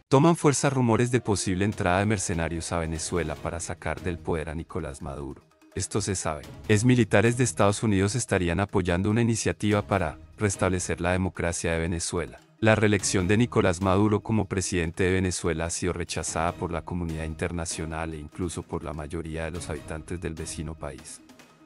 Toman fuerza rumores de posible entrada de mercenarios a Venezuela para sacar del poder a Nicolás Maduro. Esto se sabe. Exmilitares de Estados Unidos estarían apoyando una iniciativa para restablecer la democracia de Venezuela. La reelección de Nicolás Maduro como presidente de Venezuela ha sido rechazada por la comunidad internacional e incluso por la mayoría de los habitantes del vecino país.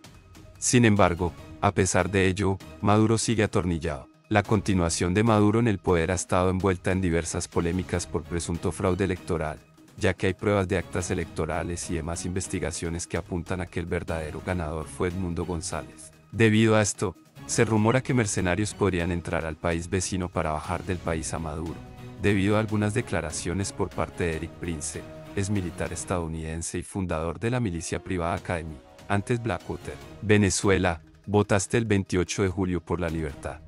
Sin embargo, a pesar de ello, Maduro sigue atornillado. La continuación de Maduro en el poder ha estado envuelta en diversas polémicas por presunto fraude electoral, ya que hay pruebas de actas electorales y demás investigaciones que apuntan a que el verdadero ganador fue Edmundo González. Debido a esto, se rumora que mercenarios podrían entrar al país vecino para bajar del país a Maduro, debido a algunas declaraciones por parte de Erik Prince, exmilitar estadounidense y fundador de la milicia privada Academy, antes Blackwater. Venezuela, votaste el 28 de julio por la libertad.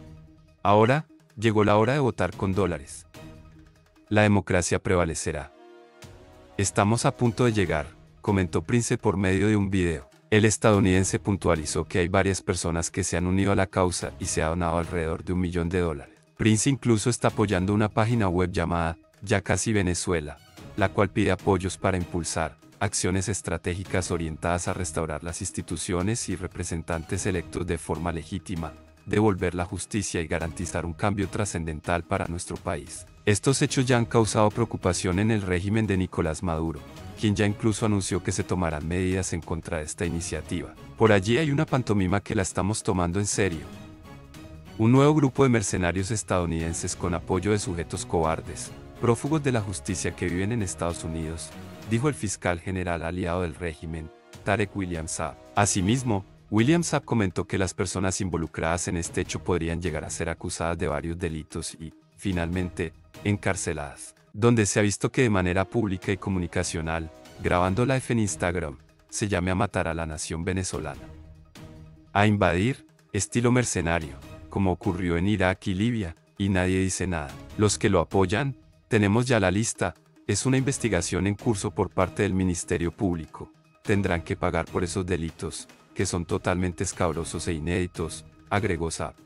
Ahora, llegó la hora de votar con dólares. La democracia prevalecerá. Estamos a punto de llegar, comentó Prince por medio de un video. El estadounidense puntualizó que hay varias personas que se han unido a la causa y se ha donado alrededor de $1 millón. Prince incluso está apoyando una página web llamada Ya Casi Venezuela, la cual pide apoyos para impulsar acciones estratégicas orientadas a restaurar las instituciones y representantes electos de forma legítima, devolver la justicia y garantizar un cambio trascendental para nuestro país. Estos hechos ya han causado preocupación en el régimen de Nicolás Maduro, quien ya incluso anunció que se tomarán medidas en contra de esta iniciativa. Por allí hay una pantomima que la estamos tomando en serio. Un nuevo grupo de mercenarios estadounidenses con apoyo de sujetos cobardes, prófugos de la justicia que viven en Estados Unidos, dijo el fiscal general aliado del régimen, Tarek William Saab. Asimismo, William Saab comentó que las personas involucradas en este hecho podrían llegar a ser acusadas de varios delitos y, finalmente, encarceladas. Donde se ha visto que de manera pública y comunicacional, grabando live en Instagram, se llame a matar a la nación venezolana. A invadir, estilo mercenario, como ocurrió en Irak y Libia, y nadie dice nada. Los que lo apoyan, tenemos ya la lista, es una investigación en curso por parte del Ministerio Público. Tendrán que pagar por esos delitos, que son totalmente escabrosos e inéditos, agregó Saab.